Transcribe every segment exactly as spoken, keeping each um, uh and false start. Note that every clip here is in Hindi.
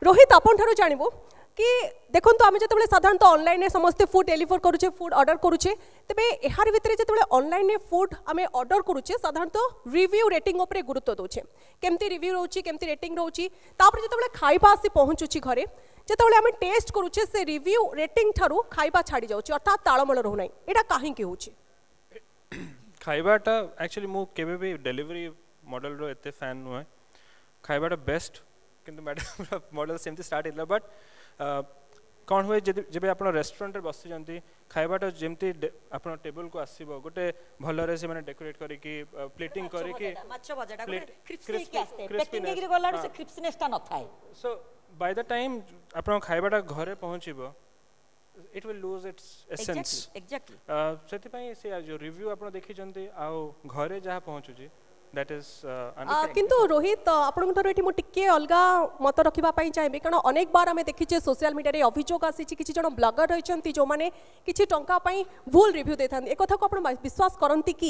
रोहित आपन ठारो जानिबो कि देखो तो आम जो साधारणतः ऑनलाइन समस्ते फूड डेलीवर करुचे फूड ऑर्डर करुचे तेबे एहार भितर जो ऑनलाइन फूड आम ऑर्डर करुचे साधारणतः रिव्यू रेटिंग उपरे गुरुत्व दौचे केमती रिव्यू रोची केमती रेटिंग रोची तापर जो खाइबा आसी पहुँचुची घरे जो आम टेस्ट करुचे से रिव्यू रेटिंग ठारू खाइबा छाड़ी जाउची अर्थात तालमेल रहू नाही एटा काहेकि होची खाइबाटा एक्चुअली मु केबे भी डिलीवरी मॉडल रो एते फैन नुहे खाइबाटा बेस्ट किंतु मैडम मॉडल सेमती स्टार्ट इतला बट कौन हुए जब आप रेस्टोरेंट बसी जाती खाइबाटा जमती आप टेबल को आसो गोटे भल से मैंने डेकोरेट करके प्लेटिंग करके सो बाय द टाइम आप खाइबाटा घरे पहुँचब it will lose its essence exactly सेति पई से जो रिव्यू आप देखिचंती आ घरे जहाँ पहुँचुची दैट इज किंतु रोहित आपण ठार ये टिके अलग मत रखापी चाहिए कारण अनेक बार आम देखीचे सोशल मीडिया अभियोग आसी किसी जन ब्लगर रही जो मैंने किसी टंका भूल रिव्यू दे था एक कथा को आप विश्वास करती कि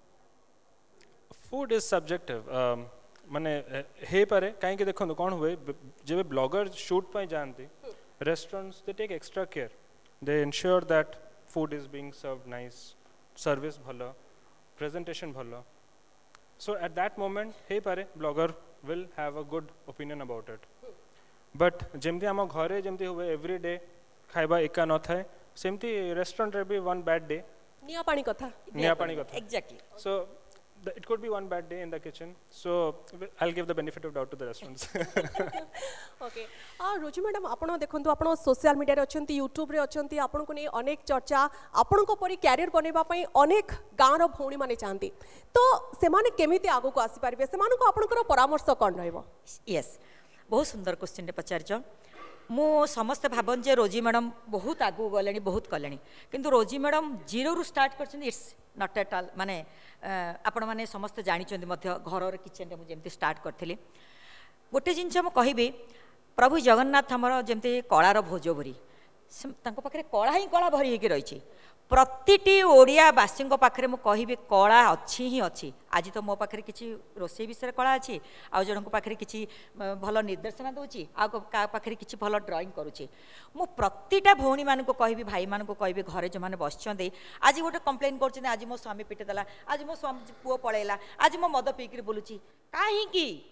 फूड इज सब्जेक्टिव माने हे पारे कहीं देखो कौन हुए जब ब्लॉगर शूट पर जाती restaurants they take extra care they ensure that food is being served nice service भलो प्रेजेंटेशन भलो so at that moment hey pare blogger will have a good opinion about it but jemti am ghare jemti huwe every day khaiba eka न थाए सेमती रेस्टोरेंट रे भी वन बैड डे निया पानी कथा निया पानी कथा exactly so the, it could be one bad day in the kitchen so I'll give the benefit of doubt to the restaurants okay आ रोजी मैडम आपण देखंतु आपण सोशल मीडिया रे अछंती यूट्यूब रे अछंती आपण को नै अनेक चर्चा आपण को परि कैरियर बनेबा पई अनेक गां रो भौणी माने चाहंती तो से माने केमिति आगो को आसी पारबे से माने को आपण को परामर्श कोन रहइबो यस बहुत सुंदर क्वेश्चन टे पचारछ मु समस्त भाबन जे रोजी मैडम बहुत आगू गलेनी बहुत कलेनी किंतु रोजी मैडम जीरो रु स्टार्ट करछन इट्स नॉट एट ऑल माने आपण माने समस्त जानि चंदी मध्य घर किचन रे मु जेमती स्टार्ट करथिली गोटे जिनछ मु कहिबी प्रभु जगन्नाथ हमर जेमती कଳାର भोजोबरी तांको पाखरे कଳା ही कଳା भरी हेकि रहिछि प्रतिटी ओडिया बासी पाखे मुझे कहि कला अच्छी ही अच्छी आज तो मो पाखे किसी रोसे विषय कला अच्छी आउ जन पाखे किसी भल निर्देशना दूची आखे किसी भल ड्रॉइंग करुच्ची मु प्रतिटा भौणी मान कहि भाई मान कहि घरे जो मैंने बस आज गोटे कंप्लेन कर आज मो स्वामी पिटेदेला आज मो स्वामी पुओ पलैला आज मो मद पीकर बुलूची कहीं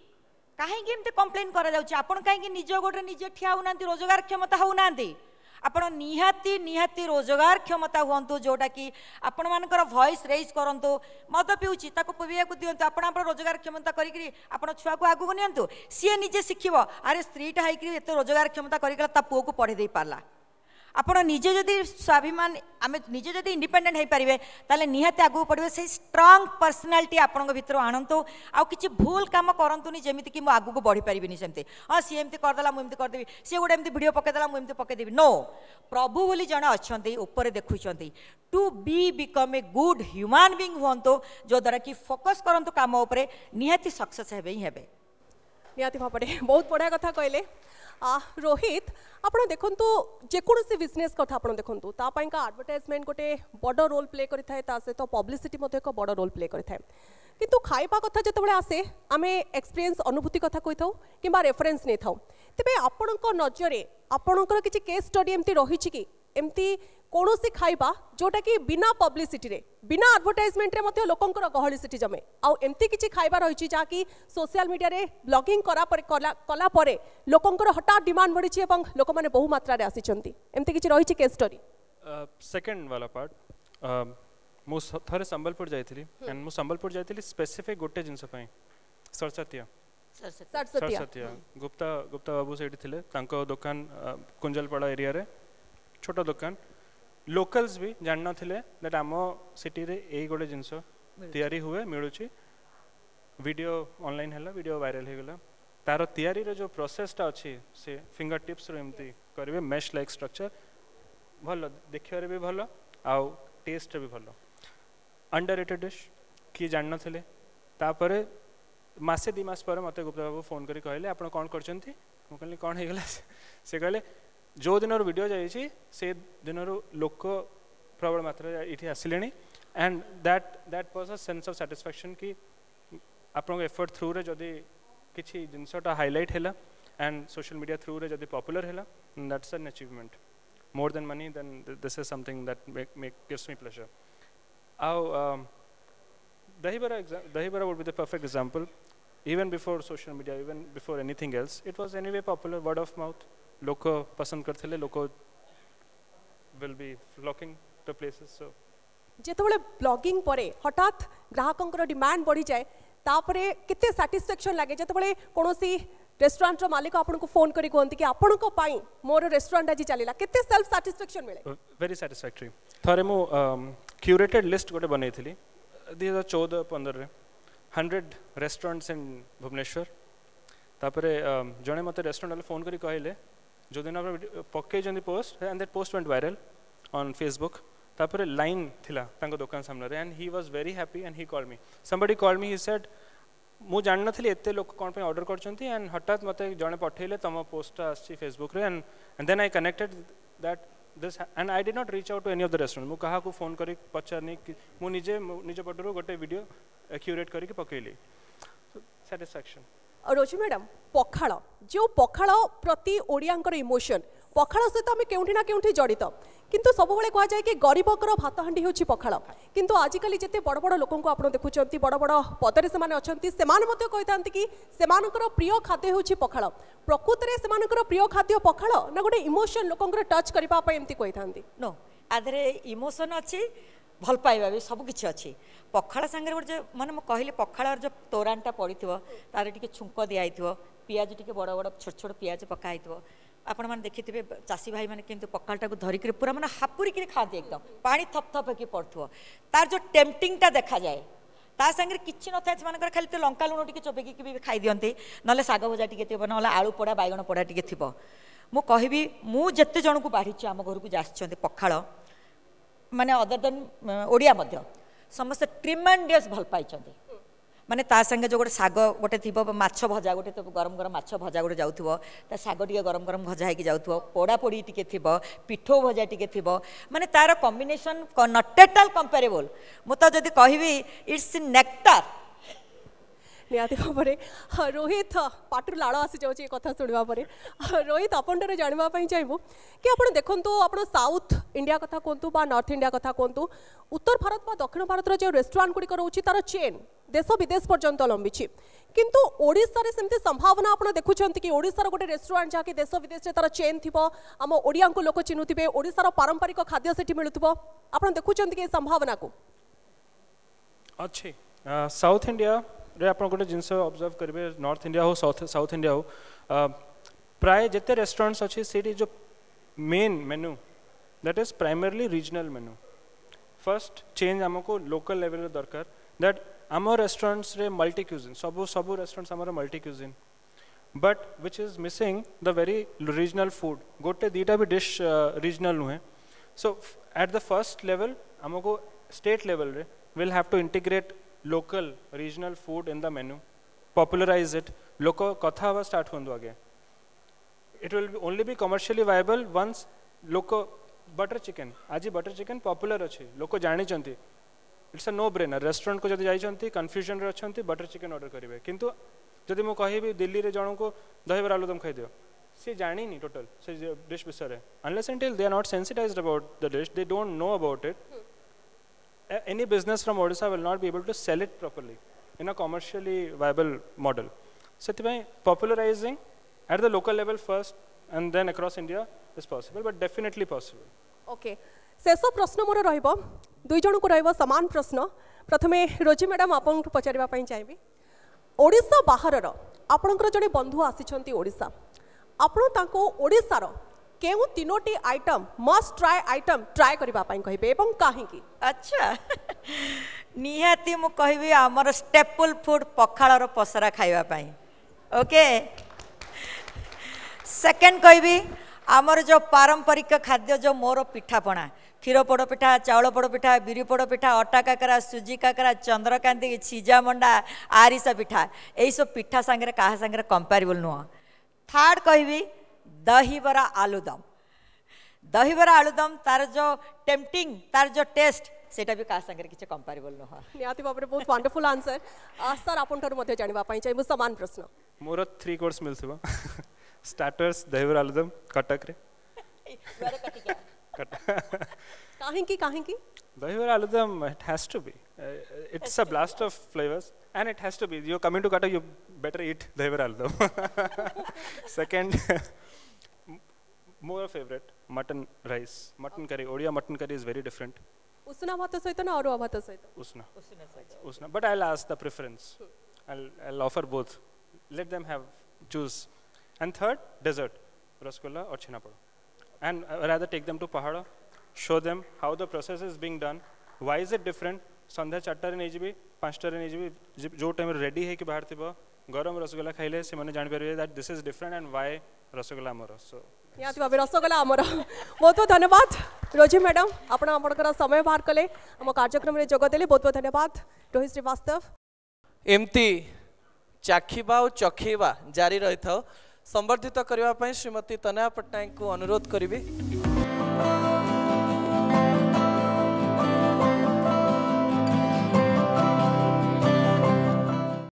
कहीं कंप्लेन कर कहीं निज गोटे निजे ठिया होना रोजगार क्षमता होना आपण निहाती निहाती रोजगार क्षमता हुंतु जोटा कि आपण मानकर वॉइस रेज करंतु मद पिउची ताको पिबिया को दियंतु आपण आपण रोजगार क्षमता करी करी आपण छुआ को आगु नियंतु सी निजे शिखिबो अरे स्त्रीटा हाई करी एते रोजगार क्षमता करी ता पुओ को पढ़े दे पारला आपण निजे जदि स्वाभिमान आमे निजे जदि इंडिपेंडेंट हो पारे ताले निहाती आगु पड़े से स्ट्रांग पर्सनालिटी आपण भीतर आणंतु आ किछि भूल काम करंतुनी जेमिति कि मु आगु को बढ़ी परिबिनी सेमते हां सी एमती करदेला मु एमती करदेबी सी गोटे एमती वीडियो पकेदेला मु एमती पकेदेबी नो प्रभु बोली जने अछंती ऊपर देखुचंती to be become a good human being हुंतो जो द्वारा कि फोकस करंतु काम ऊपर निहाती सक्सेस हेबे ही हेबे निहाती भापडे बहुत बड़ा कथा कहले आ रोहित आपण देखंतु जेकोसी बिजनेस कथा आपण देखंतु ता पई का एडवर्टाइजमेंट गोटे बड़ रोल प्ले करि थाए ता से तो पब्लिसिटी मध्ये एक बड़ रोल प्ले करि थाए किंतु खाइबा कथा जतबेले आसे आमे एक्सपीरियंस अनुभूति कथा कहि थाउ किबा रेफरेंस नै थाउ तबे आपण को नजरे आपणकर किछि केस स्टडी एमती रहिछि कि एमती कोनोसी खाइबा जोटा कि बिना पब्लिसिटी रे बिना एडवर्टाइजमेंट रे मध्ये लोकंकर गहली सिटी जमे आ एमती किछि खाइबा रहिछि जा कि सोशल मीडिया रे ब्लॉगिंग करा पर कला कला परे लोकंकर हठात डिमांड बढ़िछि एवं लोक माने बहु मात्रा रे आसीचंती एमती किछि रहिछि केस स्टडी सेकंड वाला पार्ट मु थरे संबलपुर जाइथिली एंड मु संबलपुर जाइथिली स्पेसिफिक गोटे जिंस पई सरसतिया सरसतिया गुप्ता गुप्ता बाबू सेठी थिले तांको दुकान कुंजलपड़ा एरिया रे छोटा दुकान लोकल्स भी जान नथिले दैट आम सिटी रे एई गोटे जिंस तयारी हुए मिलुची वीडियो ऑनलाइन हैला वीडियो वायरल हे गेला तार तयारी रे जो प्रोसेसटा अछि से फिंगर टिप्स रो एमती करबे मेश लाइक स्ट्रक्चर भलो देखियो रे भी भलो आउ टेस्ट भी भलो अंडररेटेड डिश कि जान नथिले तापरे मासे दी मास पर मते गुप्ता बाबू फोन करी कहले आपण कोन करचंती मु कहली कोन हे गेला से कहले जो दिन वीडियो जाइए से दिन लोक प्रबल मात्रा ये आसिले and that that was a sense of satisfaction कि आप एफर्ट थ्रू रे जदि किसी जिनसटा हाईलाइट है and social media through re jodi popular hela, that's an achievement. More than money, then th this is something that make, make gives me pleasure. How um, Dahibara Dahibara would be the perfect example. Even before social media, even before anything else, it was anyway popular, word of mouth. Loko pasand karthile, loko will be flocking to places. So जेतबले ब्लॉगिंग परे हठात ग्राहकंकर डिमांड बढ़ी जाए तापरे किते सैटिस्फैक्शन लागे जेतबले कोनोसी रेस्टोरेंट रो मालिक आपनको फोन करी कहंती कि आपनको पाई मोर रेस्टोरेंट आज चलीला किते सेल्फ सैटिस्फैक्शन मिले वेरी सैटिस्फैक्टरी थरे मु क्यूरेटेड लिस्ट गोटे बनैथिली दो हज़ार चौदह पंद्रह रे हंड्रेड रेस्टोरेंट्स इन भुवनेश्वर तापरे जने मते रेस्टोरेंट वाले फोन करी कहले जो दिन आप पक्के जंदी post and that post went viral on Facebook तापरे लाइन थिला तांको दुकान सामने रे and he was very happy and he called me somebody called me he said मु जान नथली एते लोक कोन पे ऑर्डर करचंती एंड हठात मते जने पठेले तम पोस्ट आसी फेसबुक रे and and then I connected that this and I did not reach out to any of the restaurant मु कहा को फोन करी पचारनी मु निजे निजे पटरो गोटे वीडियो क्यूरेट करी के पकेली सैटिस्फैक्शन रोजी मैडम पखाड़ जो पखाड़ प्रति ओडियांकर इमोशन पखाड़ सहित आम केउठी ना केउठी जड़ित किंतु सब बेले कह जाए कि गरीबकर भात हांडी होची पखाड़ किंतु आजिकल जिते बड़ बड़ लोक को आपण देखुचंती बड़ बड़ पदरे से माने अछंती सेमान मते कहितांती कि सेमानकर प्रिय खाद्य होची पखाड़ प्रकृत रे सेमानकर प्रिय खाद्य पखाड़ ना गोटे इमोशन लोकंकर टच करबा पय एम्ति कहितांती नो आदरे इमोशन अछि भल पाइबा भी सब किसी अच्छी पखाड़ सांगे गोटे मैंने मुझे कहली पखाड़ जो तोरानटा पड़ी तार टे छुंक दिखाई पियाज टे बड़ बड़ छोट छोट पियाज पकाई आपण मैंने देखिथे चाषी भाई मैंने किंतु पखाड़ा को धरिक पूरा मैंने हापुरी खाते एकदम पानी थप थप होकर पड़ो तार जो टेम्पटिंगटा देखा जाए ता संगे किसी न था खाली तो लंका लुण टे चोबेकी भी खाई दिखते ना शाग भजा टे ना आलू पोड़ा बैगण पोड़ा टे थी मु कहि मुझे जन को बाढ़ी आम घर को आसते पखाड़ माने अदर देन ओडिया मध्य समस्त ट्रिमेंडियस भल पाई माने ता संगे जो गोटे शाग गोटे थी माछ भजा गोटे तो गरम गरम माछ भजा गोटे जाऊथबो ता शाग टिके गरम गरम भजा होगी जाऊथबो पोड़ा पोड़ी टिके थिबो पिठो भजा टिके थिबो माने तार combination not at all comparable मु तो जदी कहबी इट्स नेक्टार निहाती भाव में रोहित पाटर लाड़ आसी जाऊँगी कथा शुणा रोहित आपन जानवाई चाहबू कि आप देखु आप साउथ इंडिया कथा कहतु बा नॉर्थ इंडिया कथा कहतु उत्तर भारत बा दक्षिण भारत जो रेस्टोरेंट गुड़िक रोचे तार चेन देश विदेश पर्यंत लंबी किंतु ओडिशा रे सेमती संभावना आप देखुंत कि ओडिशार गोटे रेस्टोरेंट जहाँकि देश विदेश तार चेन थी आम ओडिया को लोक चिन्हुवे ओडिशार पारंपरिक खाद्य से मिलूब आप देखुंत कि संभावना को अच्छी साउथ इंडिया रे आप गोटे जिनस ऑब्जर्व करेंगे नॉर्थ इंडिया हो साउथ साउथ इंडिया हो प्राय जिते रेस्टोरेंट्स अच्छे से जो main menu that is primarily regional menu first change आमको लोकल लेवल दरकार दैट आम रेस्टोरेंट्स रे मल्टी क्यूजिन सब सब रेस्टोरेंट्स आम multi cuisine but which is missing the very regional food गोटे दीटा भी डिश रीजनल नुहे so at the first level आमको स्टेट लेवल रे will have to integrate local regional food in the menu popularize it loko katha hava start hondu age it will be only be commercially viable once loko butter chicken aji butter chicken popular achi loko jani chanti it's a no brainer restaurant ko jodi jai chanti confusion re achanti butter chicken order karibe kintu jodi mo kahibi delhi re jano ko dahi bar aloo dum khai dio se jani ni total se dish bisare unless until they are not sensitized about the dish they don't know about it hmm. Any business from Odisha will not be able to sell it properly in a commercially viable model. So, popularizing at the local level first and then across India is possible, but definitely possible. Okay. शेष प्रश्न मोर रहिबो दुई जन को रहिबो समान प्रश्न प्रथमे रोजी मैडम आपन को पचारिबा पई चाहिबी ओडिसा बाहरर आपनकर जने बंधु आसीछंती ओडिसा आपन ताको ओडिसार केउ तीनोटी item must try item try करबा पई कहिबे एवं काहे की अच्छा निहाती मु कहबी हमर स्टेपल फूड पखाळर पसरा खाइबा पई ओके सेकंड कहबी हमर जो पारंपरिक खाद्य जो मोर पिठापणा क्षीर पोड़ पिठा चाउल पोड़ पिठा बिरी पोड़ पिठा अटा काकरा सुजी काकरा चंद्रकांति छिजा मंडा आरिसा पिठा यही सब पिठा संगे कहा संगे कंपेरेबल नुह थर्ड कहबी दहीबरा आलूदम दहीबरा आलूदम तार जो टेम्पटिंग तार जो टेस्ट सेटा भी का संगे किछ कंपेरेबल न हो नियाति बाबरे बहुत वंडरफुल आंसर सर आपन ठर मध्ये जानिबा पई चाहि समान प्रश्न मोर थ्री कोर्स मिलथबो स्टार्टर्स दहीबरा आलूदम कटक रे काहे की काहे की दहीबरा आलूदम it has to be uh, it's a blast of flavors and it has to be you're coming to Cuttack you better eat dahibara aludam. Second more favorite mutton rice mutton curry odia mutton curry is very different. usna bhat sahita na aru bhat sahita usna usna but I'll ask the preference. I'll I'll offer both, let them have choose. And third dessert rasgulla or chhinapad, and uh, rather take them to Pahada, show them how the process is being done, why is it different. संध्या चारटा नहीं जीबी पांचटा नहीं जीबी जो टाइम रेडी है कि बाहर थी गरम रसगोल्ला खाइले से मैंने जान पारे that this is different and why rasgulla आमर सो या थी रसगोल्ला आमर बहुत बहुत धन्यवाद रोजी मैडम आपण आपनकर समय बाहर कले हम कार्यक्रम रे जोग देले बहुत बहुत धन्यवाद रोहित श्रीवास्तव एमती चाखिबा और चखेबा जारी रही था संवर्धित करने श्रीमती तनया पट्टनायक को अनुरोध करी।